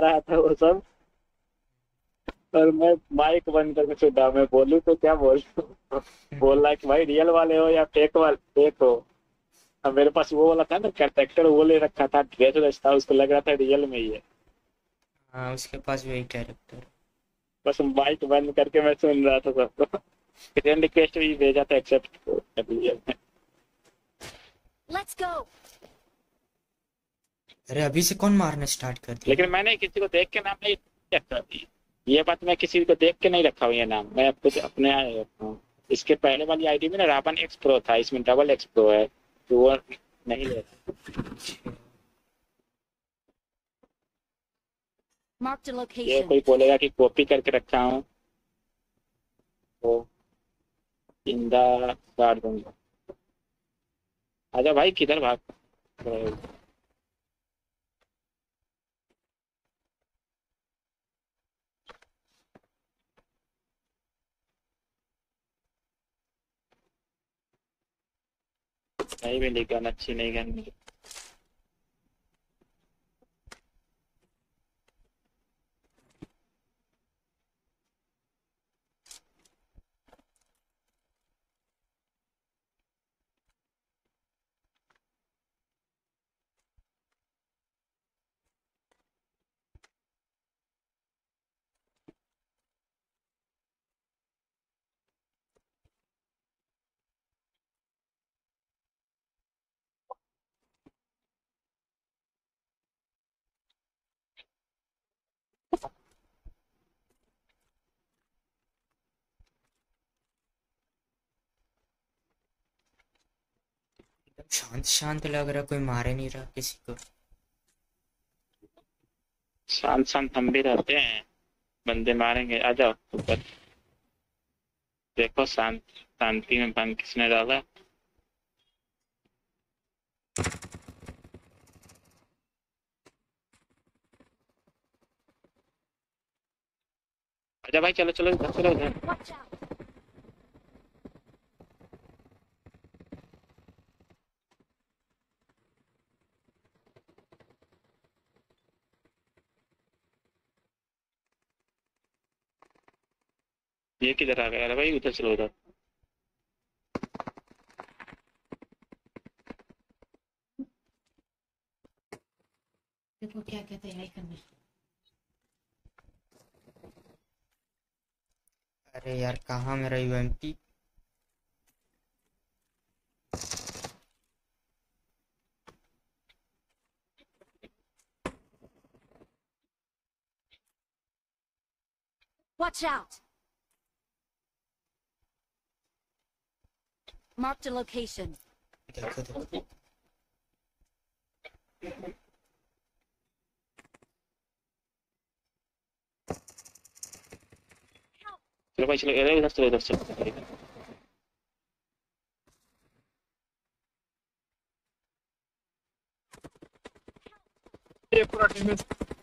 रहा था वो सब। और मैं माइक बंद करके सुना, मैं बोलूँ तो क्या बोलूँ। बोल रहा है कि भाई रियल वाले हो या फेक हो। अब मेरे पास वो वाला था ना कैरेक्टर, वो ले रखा था, ड्रेस था, उसको लग रहा था रियल में ही है। हाँ, उसके पास वही कैरेक्टर। बस माइक बंद करके मैं सुन रहा था सबको। फ्रेंड रिक्वेस्ट भी भेजा था, एक्सेप्ट कर लिया मैं। Let's go. अरे अभी से कौन मारना स्टार्ट कर दिया? लेकिन मैंने किसी को देख के नाम नहीं रखा। ये बात, मैं किसी को देख के नहीं रखा हूँ ये नाम, मैं खुद अपने आए रखा हूँ। इसके पहले वाली आईडी में ना रावण एक्स प्रो था, इसमें डबल एक्स प्रो है, तो वो नहीं ले रहा। अच्छा। Marked a ये location. कोई बोलेगा कि कॉपी करके रखा हूँ तो जिंदा गाड़ दूंगा। आजा भाई, किधर भाग रहे हो? नहीं मिली गन, अच्छी नहीं गन मिली। एकदम शांत शांत लग रहा, कोई मारे नहीं रहा किसी को। शांत शांत हम भी रहते हैं, बंदे मारेंगे। आ जाओ ऊपर। देखो शांति में भंग किसने डाला। आजा भाई, चलो चलो इधर, चलो इधर। Watch out. ये किधर आ गया? अरे भाई उधर चलो, उधर। देखो क्या क्या तैयारी करनी। अरे यार कहाँ मेरा UMP? Watch out. Marked a location. देखो देखो। चलो भाई चलो, अरे उधर चलो, उधर चलो। ये पूरा टीम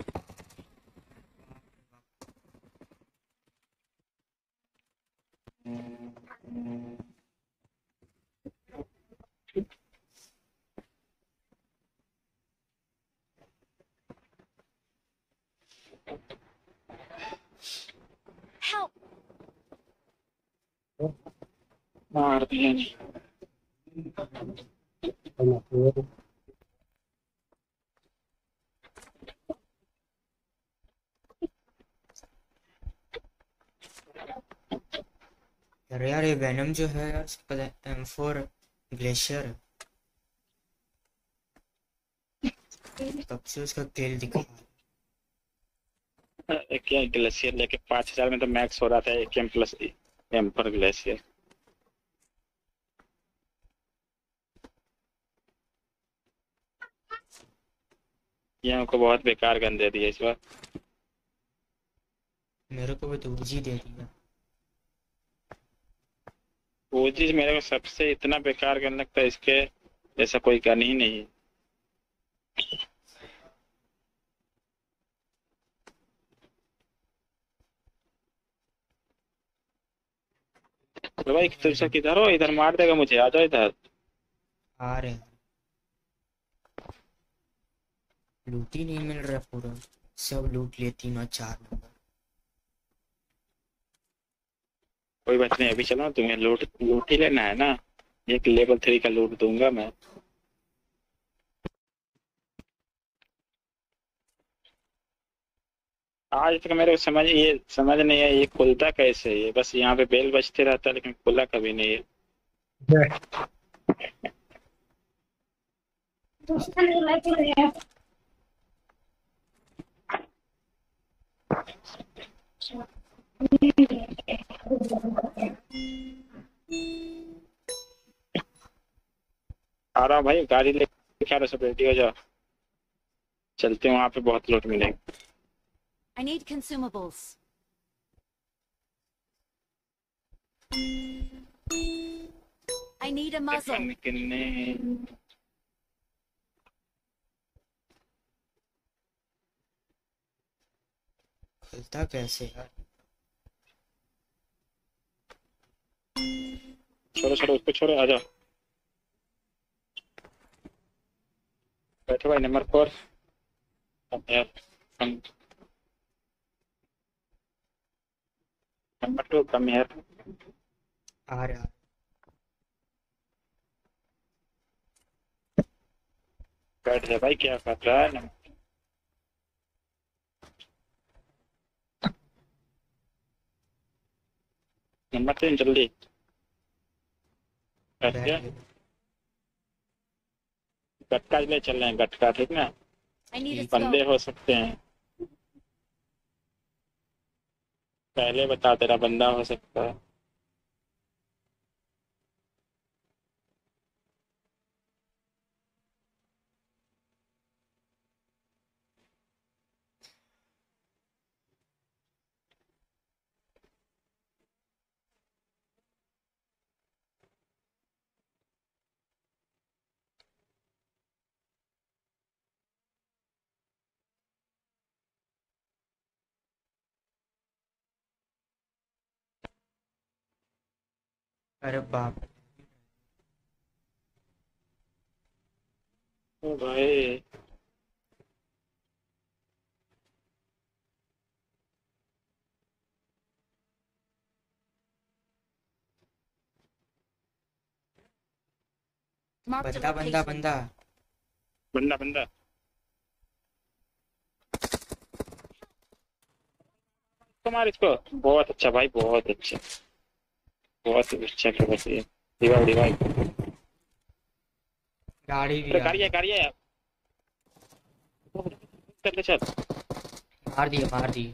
Help. मार दिया। अरे यार ये वेनम जो है यार, इसका पता है M4 ग्लेशियर, तब से उसका किल दिखा। क्या ग्लेशियर लेके 5000 में तो मैक्स हो रहा था, एक एम प्लस एम पर ग्लेशियर। ये हमको बहुत बेकार गन दे दी है इस बार। मेरे को भी तो उजी दे दिया। वो चीज मेरे को सबसे इतना बेकार गन लगता है, इसके ऐसा कोई गन ही नहीं है। तो भाई तुम सब किधर हो? इधर मार देगा मुझे, आ जाओ इधर। आ रहे हैं। लूट ही नहीं मिल रहा पूरा। सब लूट लिए, 3 और 4 नंबर। कोई बात नहीं, अभी चलो, तुम्हें लूट लूट ही लेना है ना। एक लेवल 3 का लूट दूंगा मैं। आज तक मेरे को समझ नहीं है, ये खुलता कैसे है। ये बस यहाँ पे बेल बजते रहता है, लेकिन खुला कभी नहीं है। आ रहा हूँ भाई, गाड़ी लेके आ रहा, सब रेडी हो जाओ। चलते हैं, वहां पे बहुत लूट मिलेगी। I need consumables. I need a muzzle. किन्ने खुलता कैसे यार? छोड़ो छोड़ो उसको, छोड़ो, आ जाओ। बैठो भाई, नंबर 4। नंबर 2 कम है। आ रहा। बैठ जा भाई, क्या कर रहा है ना। नंबर 3 जल्दी बैठ बैठ जा। गए। गटका ले चल रहे हैं, गटका, ठीक ना। I need a बंदे scope. हो सकते हैं, पहले बता, तेरा बंदा हो सकता है। अरे बाप। ओ भाई, Marked a बंदा बंदा location. बंदा। बंदा बंदा। तुम्हार इसको, बहुत अच्छा भाई, बहुत अच्छा, बहुत अच्छा खेल रही है। Revive revive. गाड़ी भी अरे आ गाड़ी है, गई। गाड़ी है। चल ले चल। मार दिए मार दिए।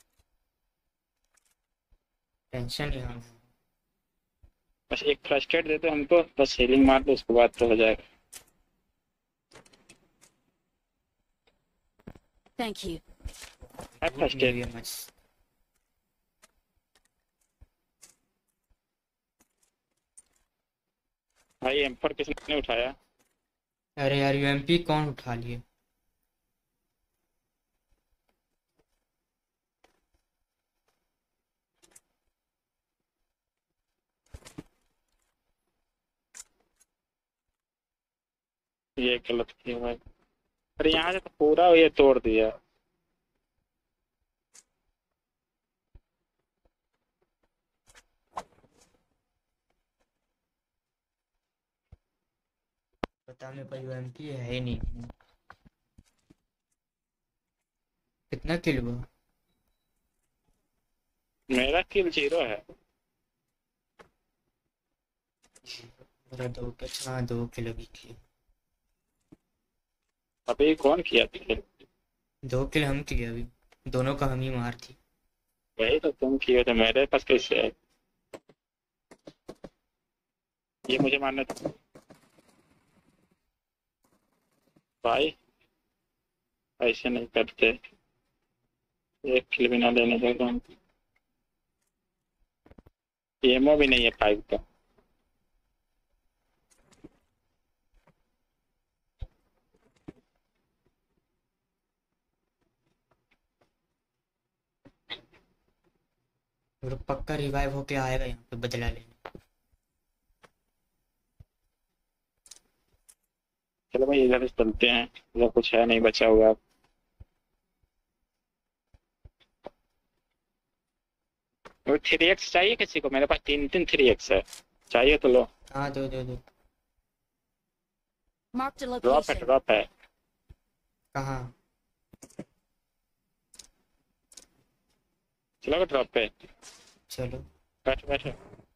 टेंशन ही हम। बस एक फर्स्ट एड दे दो हमको, बस हीलिंग मार दो, उसके बाद तो हो जाएगा। Thank you. है लूट फर्स्ट मिल एड। गया मस्त। भाई एम4 किसने उठाया। अरे यार यूएमपी कौन उठा लिए? ये गलत किया भाई। अरे यहाँ से तो पूरा ये तोड़ दिया। पता मेरे पास यूएमपी है ही नहीं। कितना किल हुआ? मेरा किल 0 है। मेरा 2 किल। हाँ 2 किल अभी किए। अभी कौन किया किल। 2 किल हम किए अभी। दोनों का हम ही मार थी। वही तो तुम किए थे, मेरे पास कैसे है। ये मुझे मारना था भाई, ऐसे नहीं करते। एक किल भी ना लेने देगा। एमओ भी नहीं है 5 का। और पक्का रिवाइव होके आएगा यहाँ पे बदला लेने। चलो भाई, इधर से चलते हैं, इधर कुछ है नहीं बचा हुआ। वो 3x चाहिए किसी को? मेरे पास 3 3 3x है, चाहिए तो लो। हाँ दो दो दो। Marked a ड्रॉप है, location. ड्रॉप है। कहाँ? चलो ड्रॉप पे। चलो। बैठो बैठो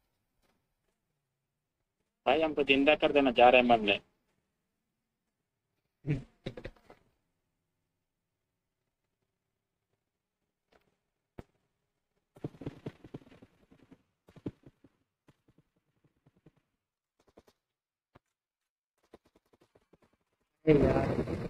भाई, हमको जिंदा कर देना, जा रहे हैं मरने। अरे यार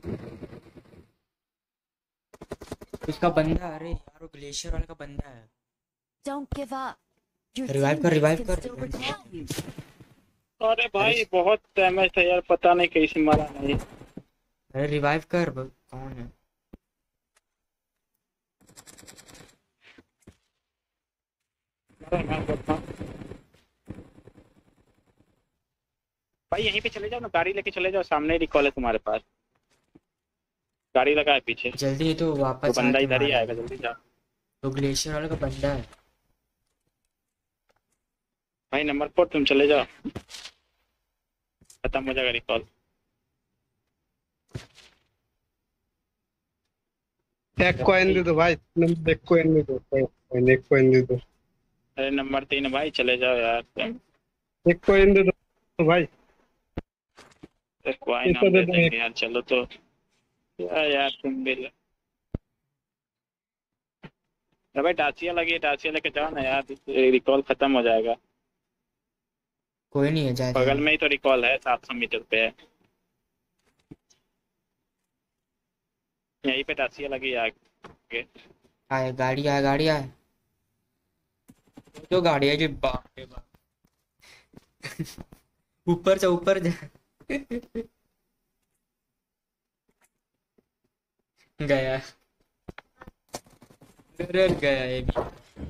उसका बंदा, अरे यार वो ग्लेशियर वाले का बंदा है। Don't give up. Your revive कर, teammates रिवाइव can कर। still recall you. अरे भाई अरे बहुत डैमेज था यार, पता नहीं कैसे मरा नहीं। अरे रिवाइव कर, कौन है? मैं बोलता हूँ भाई यहीं पे चले जाओ ना, गाड़ी लेके चले जाओ, सामने ही रिकॉल है तुम्हारे पास। गाड़ी लगा है पीछे। जल्दी तो वो वापस बंदा आके इधर ही आएगा, मारेगा। जल्दी जाओ। तो ग्लेशियर वाले का बंदा है। भाई नंबर 4 तुम चले जाओ, खत्म हो जाएगा रिकॉल। एक कॉइन दे दो भाई, नंबर एक कॉइन दे दो, कॉइन एक कॉइन दे दो, अरे नंबर 3 भाई चले जाओ यार तुम। एक कॉइन दे दो भाई, क्वाइन पैसा हम दे दे दो एक। देंगे यार, चलो तो। यार तुम भी भाई डाचिया लगी है, डाचिया लेके जाओ ना यार, रिकॉल खत्म हो जाएगा। कोई नहीं है, जा बगल जाएगा। में ही तो रिकॉल है, 700 मीटर पे है। यहीं पे डाचिया लगी है आगे। आए गाड़ी, आए गाड़ी, आए तो गाड़ी है जी, बाप रे बाप। ऊपर जा, ऊपर जा। गया। अरे गया ये भी।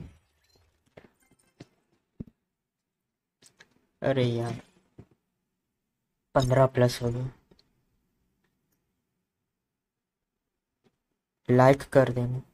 अरे यार 15+ हो गया। लाइक कर देना।